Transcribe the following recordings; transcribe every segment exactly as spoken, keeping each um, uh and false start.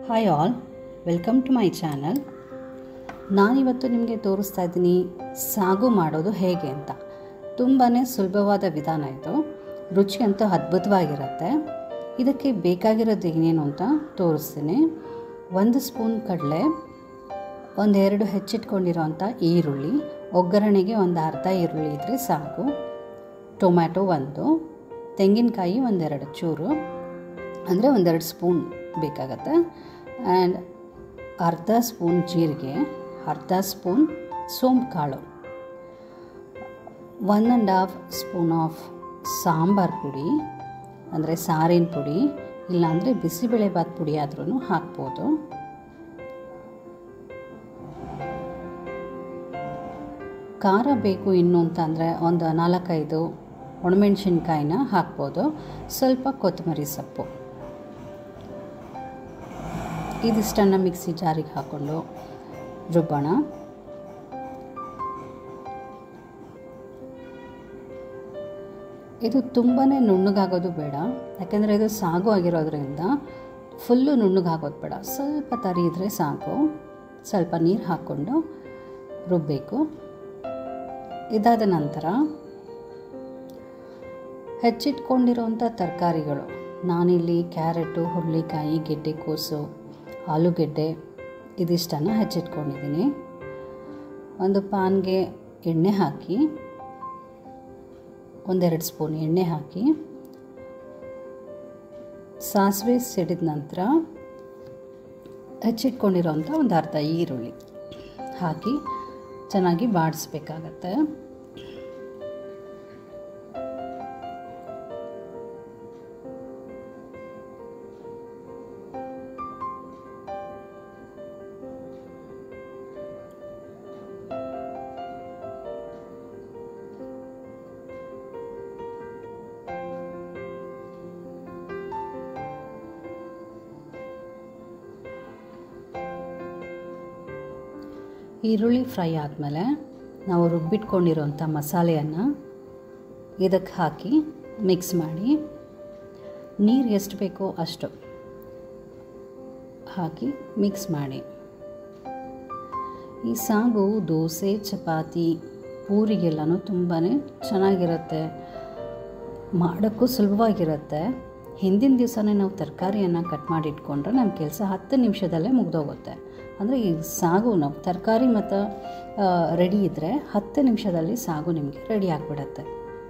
Hi all, welcome to my channel. ನಾನಿವತ್ತು ನಿಮಗೆ ತೋರಿಸ್ತಾ ಇದ್ದೀನಿ ಸಾಗು ಮಾಡೋದು ಹೇಗೆ ಅಂತ. ತುಂಬಾ ಸುಲಭವಾದ ವಿಧಾನ ಇದು. ರುಚಿ ಅಂತೂ ಅದ್ಭುತವಾಗಿರುತ್ತೆ. ಇದಕ್ಕೆ ಬೇಕಾಗಿರೋದು ಏನೇನು ಅಂತ ತೋರಿಸ್ತೀನಿ. ಒಂದು ಸ್ಪೂನ್ ಕಡಲೆ, ಒಂದೆರಡು ಹೆಚ್ಚಿಟ್ಕೊಂಡಿರೋಂಥ ಈರುಳ್ಳಿ, ಒಗ್ಗರಣೆಗೆ ಒಂದು ಅರ್ಧ ಈರುಳ್ಳಿ ಇದ್ದರೆ ಸಾಕು, ಟೊಮ್ಯಾಟೊ ಒಂದು, ತೆಂಗಿನಕಾಯಿ ಒಂದೆರಡು ಚೂರು ಅಂದರೆ ಒಂದೆರಡು ಸ್ಪೂನ್ ಬೇಕಾಗತ್ತೆ, ಆ್ಯಂಡ್ ಅರ್ಧ ಸ್ಪೂನ್ ಜೀರಿಗೆ, ಅರ್ಧ ಸ್ಪೂನ್ ಸೋಂಪು ಕಾಳು, one and half spoon of sambar ಪುಡಿ ಅಂದರೆ ಸಾರಿನ ಪುಡಿ, ಇಲ್ಲಾಂದರೆ ಬಿಸಿಬೇಳೆಭಾತ್ ಪುಡಿ ಆದ್ರೂ ಹಾಕ್ಬೋದು. ಖಾರ ಬೇಕು ಇನ್ನು ಅಂತಂದರೆ ಒಂದು ನಾಲ್ಕೈದು ಒಣಮೆಣ್ಸಿನ್ಕಾಯಿನ ಹಾಕ್ಬೋದು, ಸ್ವಲ್ಪ ಕೊತ್ತಂಬರಿ ಸೊಪ್ಪು. ಇದಿಷ್ಟನ್ನು ಮಿಕ್ಸಿ ಜಾರಿಗೆ ಹಾಕ್ಕೊಂಡು ರುಬ್ಬೋಣ. ಇದು ತುಂಬಾ ನುಣ್ಣಗಾಗೋದು ಬೇಡ, ಯಾಕೆಂದರೆ ಇದು ಸಾಗು ಆಗಿರೋದ್ರಿಂದ ಫುಲ್ಲು ನುಣ್ಣಗಾಗೋದು ಬೇಡ, ಸ್ವಲ್ಪ ತರಿ ಇದ್ದರೆ ಸಾಕು. ಸ್ವಲ್ಪ ನೀರು ಹಾಕ್ಕೊಂಡು ರುಬ್ಬಬೇಕು. ಇದಾದ ನಂತರ ಹೆಚ್ಚಿಟ್ಕೊಂಡಿರೋಂಥ ತರಕಾರಿಗಳು, ನಾನಿಲ್ಲಿ ಕ್ಯಾರೆಟು, ಹುರುಳಿಕಾಯಿ, ಗೆಡ್ಡೆಕೋಸು, ಆಲೂಗೆಡ್ಡೆ ಇದಿಷ್ಟನ್ನು ಹೆಚ್ಚಿಟ್ಕೊಂಡಿದ್ದೀನಿ. ಒಂದು ಪಾನ್ಗೆ ಎಣ್ಣೆ ಹಾಕಿ, ಒಂದೆರಡು ಸ್ಪೂನ್ ಎಣ್ಣೆ ಹಾಕಿ, ಸಾಸಿವೆ ಸಿಡಿದ ನಂತರ ಹೆಚ್ಚಿಟ್ಕೊಂಡಿರೋಂಥ ಒಂದು ಅರ್ಧ ಈರುಳ್ಳಿ ಹಾಕಿ ಚೆನ್ನಾಗಿ ಬಾಡಿಸ್ಬೇಕಾಗತ್ತೆ. ಈರುಳ್ಳಿ ಫ್ರೈ ಆದಮೇಲೆ ನಾವು ರುಬ್ಬಿಟ್ಕೊಂಡಿರೋಂಥ ಮಸಾಲೆಯನ್ನು ಇದಕ್ಕೆ ಹಾಕಿ ಮಿಕ್ಸ್ ಮಾಡಿ, ನೀರು ಎಷ್ಟು ಬೇಕೋ ಅಷ್ಟು ಹಾಕಿ ಮಿಕ್ಸ್ ಮಾಡಿ. ಈ ಸಾಗು ದೋಸೆ, ಚಪಾತಿ, ಪೂರಿಗೆಲ್ಲನೂ ತುಂಬಾ ಚೆನ್ನಾಗಿರುತ್ತೆ, ಮಾಡೋಕ್ಕೂ ಸುಲಭವಾಗಿರುತ್ತೆ. ಹಿಂದಿನ ದಿವಸನೇ ನಾವು ತರಕಾರಿಯನ್ನು ಕಟ್ ಮಾಡಿ ಇಟ್ಕೊಂಡ್ರೆ ನಮ್ಮ ಕೆಲಸ ಹತ್ತು ನಿಮಿಷದಲ್ಲೇ ಮುಗಿದೋಗುತ್ತೆ. ಅಂದರೆ ಈ ಸಾಗು ನಾವು ತರಕಾರಿ ಮತ್ತು ರೆಡಿ ಇದ್ದರೆ ಹತ್ತು ನಿಮಿಷದಲ್ಲಿ ಸಾಗು ನಿಮಗೆ ರೆಡಿ ಆಗಿಬಿಡತ್ತೆ.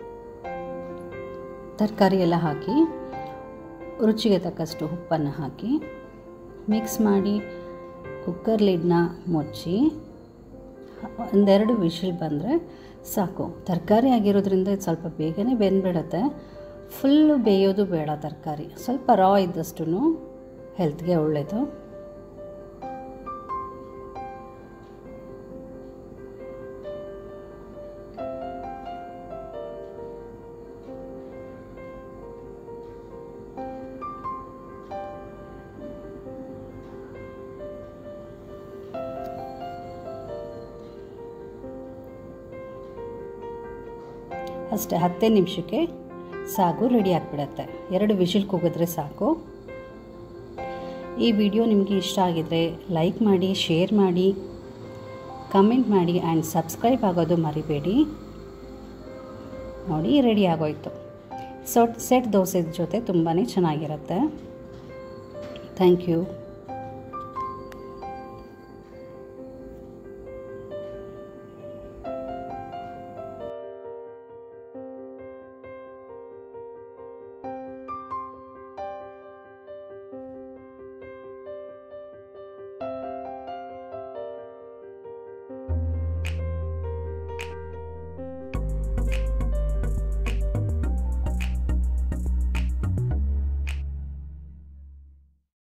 ತರಕಾರಿ ಎಲ್ಲ ಹಾಕಿ ರುಚಿಗೆ ತಕ್ಕಷ್ಟು ಉಪ್ಪನ್ನು ಹಾಕಿ ಮಿಕ್ಸ್ ಮಾಡಿ ಕುಕ್ಕರ್ ಲಿಡ್ನ ಮುಚ್ಚಿ ಒಂದೆರಡು ವಿಶಿಲ್ ಬಂದರೆ ಸಾಕು. ತರಕಾರಿ ಆಗಿರೋದ್ರಿಂದ ಇದು ಸ್ವಲ್ಪ ಬೇಗನೆ ಬೆಂದ್ಬಿಡುತ್ತೆ. ಫುಲ್ಲು ಬೇಯೋದು ಬೇಡ ತರಕಾರಿ, ಸ್ವಲ್ಪ ರಾ ಇದ್ದಷ್ಟು ಹೆಲ್ತ್ಗೆ ಒಳ್ಳೆಯದು. ಅಷ್ಟೇ, ಹತ್ತೇ ನಿಮಿಷಕ್ಕೆ ಸಾಗು ರೆಡಿ ಆಗಿಬಿಡತ್ತೆ. ಎರಡು ವಿಶಿಲ್ ಕೂಗಿದ್ರೆ ಸಾಕು. ಈ ವಿಡಿಯೋ ನಿಮಗೆ ಇಷ್ಟ ಆಗಿದರೆ ಲೈಕ್ ಮಾಡಿ, ಶೇರ್ ಮಾಡಿ, ಕಮೆಂಟ್ ಮಾಡಿ ಆ್ಯಂಡ್ ಸಬ್ಸ್ಕ್ರೈಬ್ ಆಗೋದು ಮರಿಬೇಡಿ. ನೋಡಿ, ರೆಡಿ ಆಗೋಯ್ತು. ಸೊಟ್ ಸೆಟ್ ದೋಸೆ ಜೊತೆ ತುಂಬಾ ಚೆನ್ನಾಗಿರುತ್ತೆ. Thank you.